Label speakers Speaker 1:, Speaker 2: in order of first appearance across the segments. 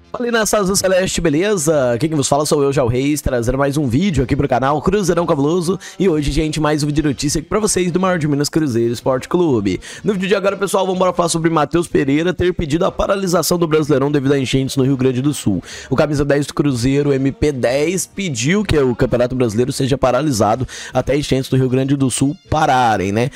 Speaker 1: Fala aí, nação azul celeste, beleza? Aqui quem vos fala sou eu, Jal Reis, trazendo mais um vídeo aqui pro canal Cruzeirão Cabuloso. E hoje, gente, mais um vídeo de notícia aqui pra vocês do maior de Minas, Cruzeiro Esporte Clube. No vídeo de agora, pessoal, vamos falar sobre Matheus Pereira ter pedido a paralisação do Brasileirão devido a enchentes no Rio Grande do Sul. O camisa 10 do Cruzeiro, MP10, pediu que o Campeonato Brasileiro seja paralisado até enchentes do Rio Grande do Sul pararem, né?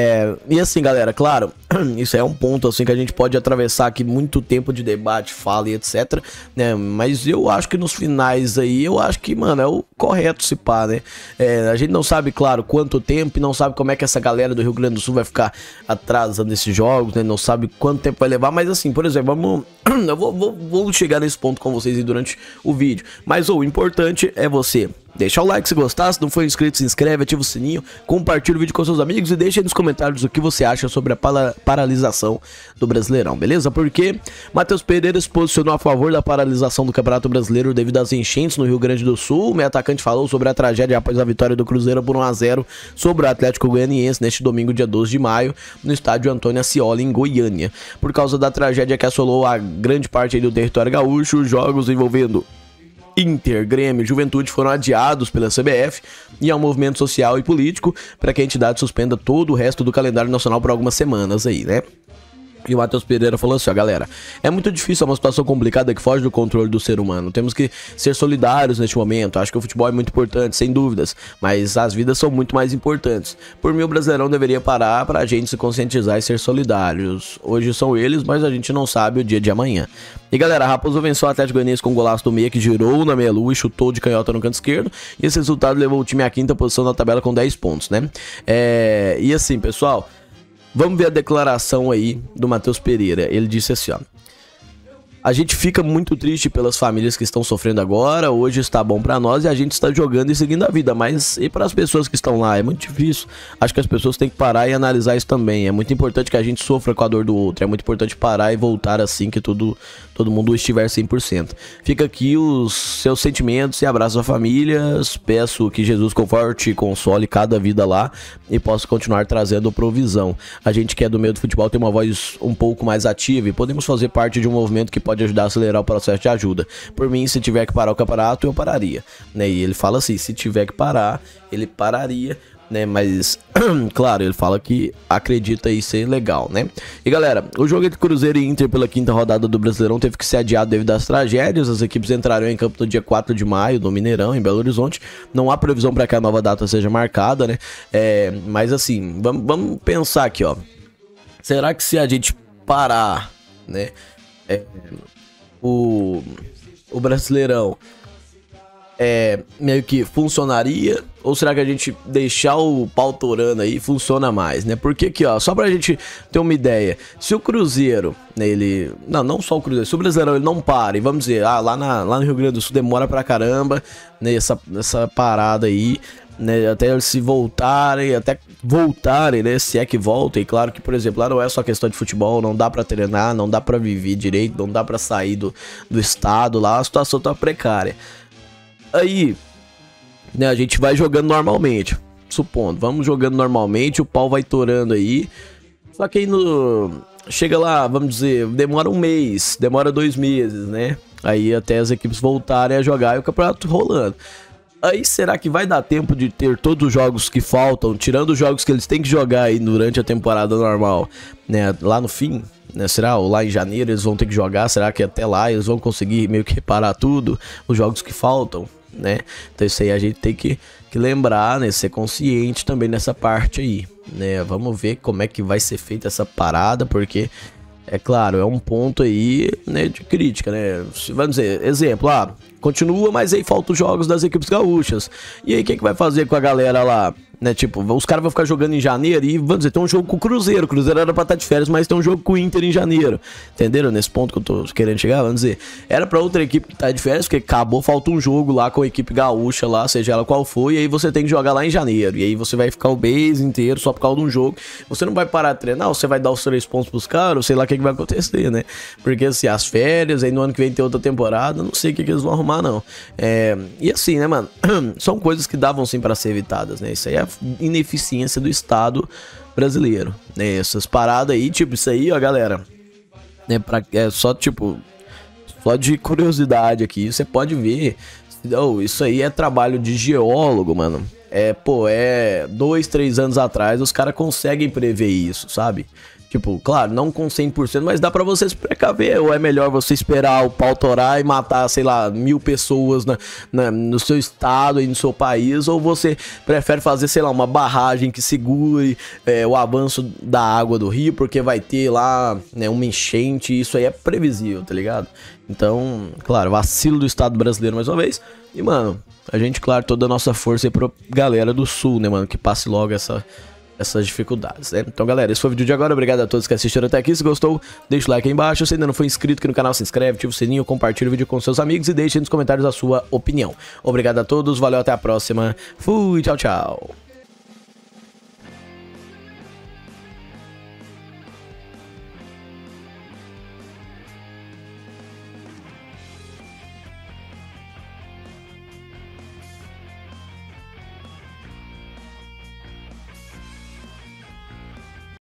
Speaker 1: E assim, galera, claro, isso é um ponto assim que a gente pode atravessar aqui muito tempo de debate, fala e etc, né? Mas eu acho que nos finais aí, eu acho que, mano, é o correto se pá, né? A gente não sabe, claro, quanto tempo e não sabe como é que essa galera do Rio Grande do Sul vai ficar atrasando esses jogos, né? Não sabe quanto tempo vai levar, mas assim, por exemplo, eu vou chegar nesse ponto com vocês aí durante o vídeo. Mas o importante é você deixar o like se gostar, se não for inscrito, se inscreve, ativa o sininho, compartilha o vídeo com seus amigos e deixa aí nos comentários o que você acha sobre a paralisação do Brasileirão, beleza? Porque Matheus Pereira se posicionou a favor da paralisação do Campeonato Brasileiro devido às enchentes no Rio Grande do Sul. O meio atacante falou sobre a tragédia após a vitória do Cruzeiro por 1-0 sobre o Atlético Goianiense neste domingo, dia 12 de maio, no estádio Antônio Ascioli, em Goiânia. Por causa da tragédia que assolou a grande parte do território gaúcho, os jogos envolvendo Inter, Grêmio e Juventude foram adiados pela CBF e ao movimento social e político para que a entidade suspenda todo o resto do calendário nacional por algumas semanas aí, né? E o Matheus Pereira falou assim, ó, galera, é muito difícil, é uma situação complicada que foge do controle do ser humano. Temos que ser solidários neste momento. Acho que o futebol é muito importante, sem dúvidas, mas as vidas são muito mais importantes. Por mim, o Brasileirão deveria parar pra gente se conscientizar e ser solidários. Hoje são eles, mas a gente não sabe o dia de amanhã. E galera, a Raposo venceu o Atlético Goianiense com um golaço do meia que girou na meia-lua e chutou de canhota no canto esquerdo. E esse resultado levou o time à quinta posição na tabela com 10 pontos, né? E assim, pessoal, vamos ver a declaração aí do Matheus Pereira. Ele disse assim, ó: a gente fica muito triste pelas famílias que estão sofrendo agora. Hoje está bom pra nós e a gente está jogando e seguindo a vida. Mas e para as pessoas que estão lá? É muito difícil. Acho que as pessoas têm que parar e analisar isso também. É muito importante que a gente sofra com a dor do outro. É muito importante parar e voltar assim que todo mundo estiver 100%. Fica aqui os seus sentimentos e abraço a famílias. Peço que Jesus conforte e console cada vida lá e possa continuar trazendo provisão. A gente que é do meio do futebol tem uma voz um pouco mais ativa e podemos fazer parte de um movimento que pode ajudar a acelerar o processo de ajuda. Por mim, se tiver que parar o campeonato, eu pararia, né? E ele fala assim, se tiver que parar, ele pararia, né? Mas, claro, ele fala que acredita em ser legal, né? E galera, o jogo entre Cruzeiro e Inter pela quinta rodada do Brasileirão teve que ser adiado devido às tragédias. As equipes entrarão em campo no dia 4 de maio, no Mineirão, em Belo Horizonte. Não há previsão para que a nova data seja marcada, né? Mas assim, vamos pensar aqui, ó. Será que se a gente parar, né, o Brasileirão meio que funcionaria? Ou será que a gente deixar o pau torando aí funciona mais, né? Porque aqui, ó, só pra gente ter uma ideia, se o Cruzeiro, né, ele... Não só o Cruzeiro, se o Brasileirão ele não para, e vamos dizer, lá no Rio Grande do Sul demora pra caramba, né, essa parada aí, né, até eles se voltarem, né, se é que voltem. E claro que, por exemplo, lá não é só questão de futebol, não dá pra treinar, não dá pra viver direito, não dá pra sair do estado, lá a situação tá precária. Aí, né, a gente vai jogando normalmente, supondo, vamos jogando normalmente, o pau vai torando aí, só que aí chega lá, vamos dizer, demora um mês, demora 2 meses, né, aí até as equipes voltarem a jogar e o campeonato rolando. Aí será que vai dar tempo de ter todos os jogos que faltam, tirando os jogos que eles têm que jogar aí durante a temporada normal, né, lá no fim, né? Será ou lá em janeiro eles vão ter que jogar? Será que até lá eles vão conseguir meio que reparar tudo, os jogos que faltam, né? Então isso aí a gente tem que lembrar, né, ser consciente também nessa parte aí, né? Vamos ver como é que vai ser feita essa parada, porque é claro, é um ponto aí, né, de crítica, né? Vamos dizer, exemplo, continua, mas aí faltam os jogos das equipes gaúchas. E aí, o que vai fazer com a galera lá? Né, tipo, os caras vão ficar jogando em janeiro e, vamos dizer, tem um jogo com o Cruzeiro. O Cruzeiro era pra estar de férias, mas tem um jogo com o Inter em janeiro. Entenderam? Nesse ponto que eu tô querendo chegar, vamos dizer. Era pra outra equipe que tá de férias, porque acabou, falta um jogo lá com a equipe gaúcha lá, seja ela qual for, e aí você tem que jogar lá em janeiro. E aí você vai ficar o mês inteiro só por causa de um jogo. Você não vai parar de treinar, você vai dar os 3 pontos pros caras, sei lá o que vai acontecer, né? Porque assim, as férias, aí no ano que vem tem outra temporada, não sei o que eles vão arrumar, não. E assim, né, mano? São coisas que davam sim pra ser evitadas, né? Isso aí é ineficiência do Estado brasileiro, né? Essas paradas aí, tipo, isso aí, ó, galera, né, só tipo, só de curiosidade aqui, você pode ver. Oh, isso aí é trabalho de geólogo, mano. Pô, 2, 3 anos atrás os caras conseguem prever isso, sabe? Tipo, claro, não com 100%, mas dá pra você se precaver. Ou é melhor você esperar o pau torar e matar, sei lá, 1000 pessoas no seu estado e no seu país. Ou você prefere fazer, sei lá, uma barragem que segure o avanço da água do rio, porque vai ter lá, né, uma enchente. Isso aí é previsível, tá ligado? Então, claro, vacilo do Estado brasileiro mais uma vez. E, mano, a gente, claro, toda a nossa força aí pra galera do Sul, né, mano? Que passe logo essas dificuldades, né? Então, galera, esse foi o vídeo de agora. Obrigado a todos que assistiram até aqui. Se gostou, deixa o like aí embaixo. Se ainda não for inscrito aqui no canal, se inscreve, ativa o sininho, compartilha o vídeo com seus amigos e deixe nos comentários a sua opinião. Obrigado a todos, valeu, até a próxima. Fui, tchau, tchau.